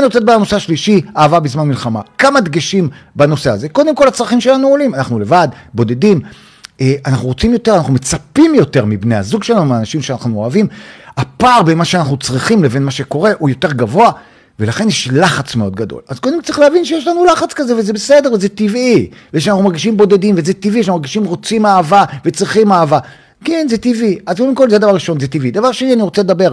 אני רוצה לדבר בנושא השלישי, אהבה בזמן מלחמה. כמה דגשים בנושא הזה. קודם כל, הצרכים שלנו עולים. אנחנו לבד, בודדים. אנחנו רוצים יותר, אנחנו מצפים יותר מבני הזוג שלנו, מהאנשים שאנחנו אוהבים. הפער בין מה שאנחנו צריכים לבין מה שקורה הוא יותר גבוה, ולכן יש לחץ מאוד גדול. אז קודם צריך להבין שיש לנו לחץ כזה, וזה בסדר, וזה טבעי. ושאנחנו מרגישים בודדים, וזה טבעי, שאנחנו מרגישים רוצים אהבה, וצריכים אהבה. כן, זה טבעי. אז קודם כל, זה דבר ראשון, זה טבעי. דבר שני, אני רוצה לדבר,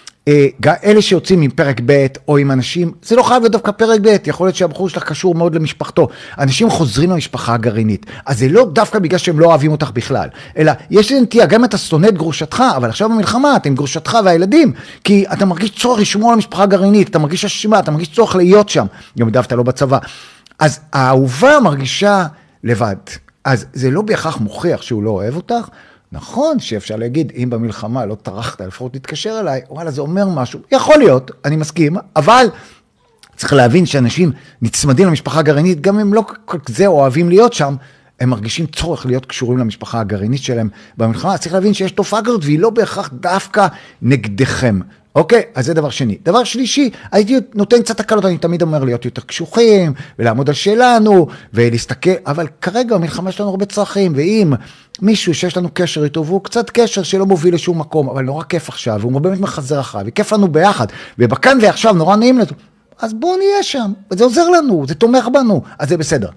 אלה שיוצאים עם פרק ב' או עם אנשים, זה לא חייב להיות דווקא פרק ב', יכול להיות שהבחור שלך קשור מאוד למשפחתו. אנשים חוזרים למשפחה הגרעינית, אז זה לא דווקא בגלל שהם לא אוהבים אותך בכלל, אלא יש לי נטייה, גם אתה שונא את גרושתך, אבל עכשיו במלחמה אתה עם גרושתך והילדים, כי אתה מרגיש צורך לשמור על המשפחה הגרעינית, אתה מרגיש אשמה, אתה מרגיש צורך להיות שם, גם דווקא לא בצבא. אז האהובה מרגישה לבד, אז זה לא בהכרח מוכיח שהוא לא אוהב אותך, נכון שאפשר להגיד, אם במלחמה לא טרחת, לפחות להתקשר אליי, וואלה, זה אומר משהו. יכול להיות, אני מסכים, אבל צריך להבין שאנשים נצמדים למשפחה הגרעינית, גם הם לא כל זה אוהבים להיות שם, הם מרגישים צורך להיות קשורים למשפחה הגרעינית שלהם במלחמה. צריך להבין שיש תופעה כזאת, והיא לא בהכרח דווקא נגדכם. אוקיי? אז זה דבר שני. דבר שלישי, הייתי נותן קצת הקלות, אני תמיד אומר להיות יותר קשוחים, ולעמוד על שלנו, ולהסתכל, אבל כרגע המלחמה שלנו הרבה צרכים, ואם מישהו שיש לנו קשר איתו, והוא קצת קשר שלא מוביל לשום מקום, אבל נורא כיף עכשיו, והוא באמת מחזר אחריו, וכיף לנו ביחד, ובכאן ועכשיו נורא נעים לנו, אז בואו נהיה שם, וזה עוזר לנו, זה תומך בנו, אז זה בסדר.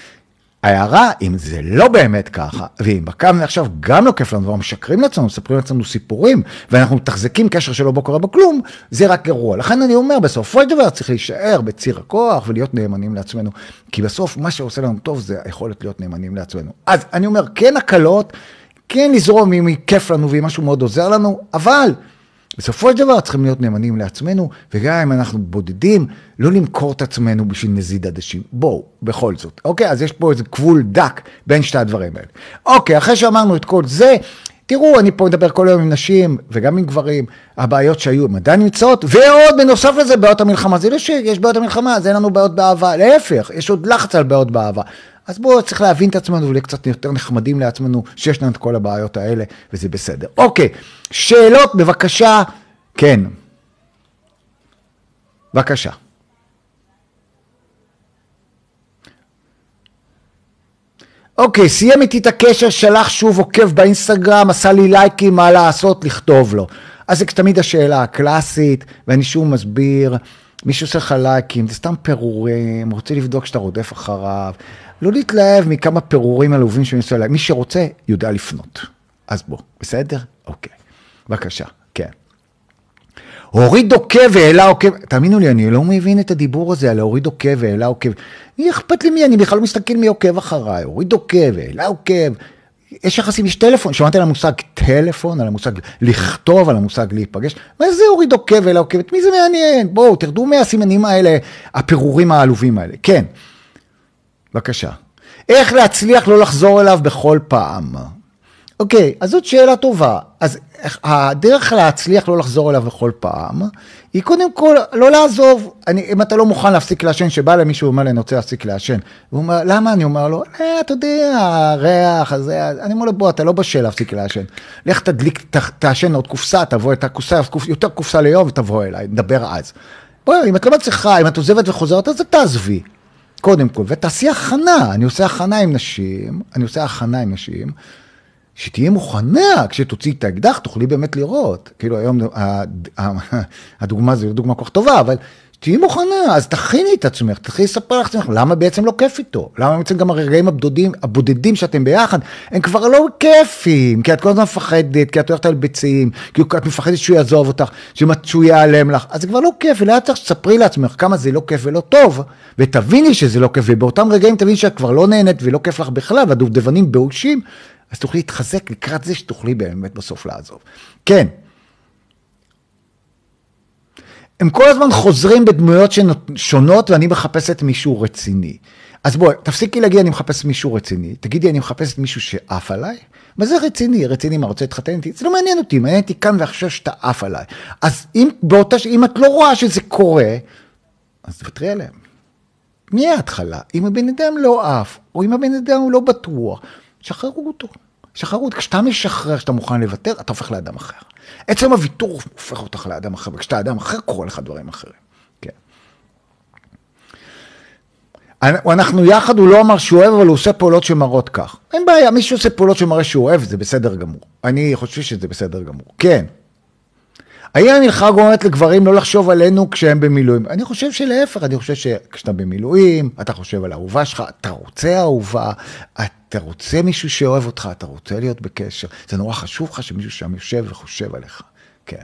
הערה, אם זה לא באמת ככה, ואם בקם עכשיו גם לא כיף לנו, ואנחנו משקרים לעצמנו, מספרים לעצמנו סיפורים, ואנחנו מתחזקים קשר שלא בו קורה בכלום, זה רק גרוע. לכן אני אומר, בסופו של דבר צריך להישאר בציר הכוח, ולהיות נאמנים לעצמנו, כי בסוף מה שעושה לנו טוב, זה היכולת להיות נאמנים לעצמנו. אז אני אומר, כן הקלות, כן לזרום אם כיף לנו, ואם משהו מאוד עוזר לנו, אבל בסופו של דבר צריכים להיות נאמנים לעצמנו, וגם אם אנחנו בודדים, לא למכור את עצמנו בשביל נזיד עדשים. בואו, בכל זאת. אוקיי, אז יש פה איזה גבול דק בין שתי הדברים האלה. אוקיי, אחרי שאמרנו את כל זה, תראו, אני פה מדבר כל היום עם נשים, וגם עם גברים, הבעיות שהיו, הם עדיין נמצאות, ועוד בנוסף לזה, בעיות המלחמה. זה לא שיש בעיות המלחמה, אז אין לנו בעיות באהבה. להפך, יש עוד לחץ על בעיות באהבה. אז בואו צריך להבין את עצמנו, ולהיות קצת יותר נחמדים לעצמנו, שיש לנו את כל הבעיות האלה, וזה בסדר. אוקיי, שאלות בבקשה, כן. בבקשה. אוקיי, סיים איתי את הקשר, שלח שוב עוקב באינסטגרם, עשה לי לייקים, מה לעשות, לכתוב לו. אז זה תמיד השאלה הקלאסית, ואני שוב מסביר, מישהו עושה לך לייקים, זה סתם פירורים, רוצה לבדוק שאתה רודף אחריו, לא להתלהב מכמה פירורים עלובים שאני עושה להם, מי שרוצה יודע לפנות. אז בוא, בסדר? אוקיי, בבקשה, כן. הוריד עוקב והעלה עוקב, תאמינו לי, אני לא מבין את הדיבור הזה, על הוריד עוקב והעלה עוקב, מי אכפת לי מי, אני בכלל לא מסתכל מי עוקב אחריי, הוריד עוקב והעלה עוקב, יש יחסים, יש טלפון, שמעתי על המושג טלפון, על המושג לכתוב, על המושג להיפגש, מה זה הוריד עוקב והעלה עוקב, את מי זה מעניין? בואו, תרדו מהסימנים האלה, הפירורים העלובים האלה, כן, בבקשה. איך להצליח לא לחזור אליו בכל פעם? אוקיי, אז זאת שאלה טובה. אז הדרך להצליח לא לחזור אליו בכל פעם, היא קודם כל לא לעזוב. אם אתה לא מוכן להפסיק לעשן, שבא למישהו ואומר לי, אני רוצה להפסיק לעשן. הוא אומר, למה? אני אומר לו, אתה יודע, הריח הזה, אני אומר לו, בוא, אתה לא בשל להפסיק לעשן. לך תדליק, תעשן עוד קופסה, תבוא את הקופסה, יותר קופסה ליום ותבוא אליי, נדבר אז. בוא, אם את לא מצליחה, אם את עוזבת וחוזרת, אז תעזבי. קודם כל, ותעשי הכנה. אני עושה הכנה עם נשים, שתהיה מוכנה, כשתוציא את האקדח, תוכלי באמת לראות. כאילו היום הדוגמה זו דוגמה כל כך טובה, אבל תהיי מוכנה, אז תכיני את עצמך, תתחילי לספר לך עצמך, למה בעצם לא כיף איתו? למה בעצם גם הרגעים הבודדים שאתם ביחד, הם כבר לא כיפים, כי את כל הזמן מפחדת, כי את הולכת על ביצים, כי את מפחדת שהוא יעזוב אותך, שהוא ייעלם לך, אז זה כבר לא כיף, ולא צריך שספרי לעצמך כמה זה לא כיף ולא טוב, ותביני שזה לא כיף, ובאותם רגעים תביני שאת כבר לא נהנית ולא כיף לך בכלל, והדובדבנים באושים, אז תוכלי להתחזק לקראת זה שתוכלי באמת בסוף לעזוב. כן. הם כל הזמן חוזרים בדמויות שונות, ואני מחפשת מישהו רציני. אז בואי, תפסיקי להגיד, אני מחפש מישהו רציני. תגידי, אני מחפשת מישהו שעף עליי. מה זה רציני? רציני מה, רוצה להתחתן איתי? זה לא מעניין אותי, מעניין אותי כאן ועכשיו שאתה עף עליי. אז אם את לא רואה שזה קורה, אז תוותרי עליהם. מי ההתחלה? אם הבן אדם לא עף, או אם הבן אדם הוא לא בטוח, שחררו אותו. כשאתה משחרר, כשאתה מוכן לוותר, אתה הופך לאדם אחר. עצם הוויתור הופך אותך לאדם אחר, וכשאתה אדם אחר, קורה לך דברים אחרים. כן. אנחנו יחד, הוא לא אמר שהוא אוהב, אבל הוא עושה פעולות שמראות כך. אין בעיה, מי שעושה פעולות שמראה שהוא אוהב, זה בסדר גמור. אני חושב שזה בסדר גמור. כן. האם המלחמה גורמת לגברים לא לחשוב עלינו כשהם במילואים? אני חושב שלהפך, אני חושב שכשאתה במילואים, אתה חושב על האהובה שלך, אתה רוצה אהובה, אתה רוצה מישהו שאוהב אותך, אתה רוצה להיות בקשר. זה נורא חשוב לך שמישהו שם יושב וחושב עליך. כן.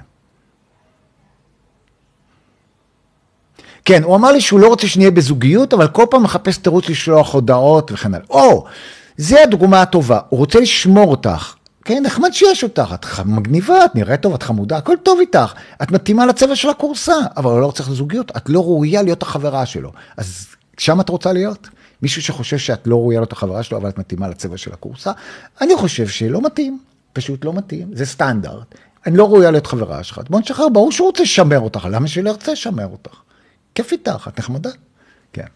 כן, הוא אמר לי שהוא לא רוצה שנהיה בזוגיות, אבל כל פעם מחפש תירוץ לשלוח הודעות וכן הלאה. זה הדוגמה הטובה, הוא רוצה לשמור אותך. כן, נחמד שיש אותך, את מגניבה, את נראית טוב, את חמודה, הכל טוב איתך, את מתאימה לצבע של הקורסה, אבל הוא לא צריך לזוגיות, את לא ראויה להיות החברה שלו. אז שם את רוצה להיות? מישהו שחושב שאת לא ראויה להיות החברה שלו, אבל את מתאימה לצבע של הקורסה? אני חושב שלא מתאים, פשוט לא מתאים, זה סטנדרט. אני לא ראויה להיות חברה שלך, בוא נשחרר, ברור שהוא רוצה לשמר אותך, למה שלא ירצה לשמר אותך? כיף איתך, את נחמדה. כן.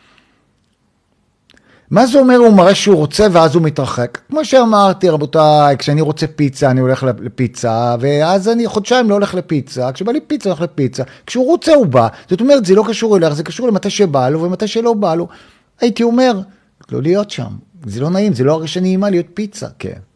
מה זה אומר? הוא מראה שהוא רוצה ואז הוא מתרחק. כמו שאמרתי, רבותיי, כשאני רוצה פיצה, אני הולך לפיצה, ואז אני חודשיים לא הולך לפיצה, כשבא לי פיצה, הולך לפיצה, כשהוא רוצה הוא בא, זאת אומרת, זה לא קשור אליך, זה קשור למתי שבא לו ומתי שלא בא לו. הייתי אומר, לא להיות שם, זה לא נעים, זה לא הרגשה נעימה להיות פיצה, כן.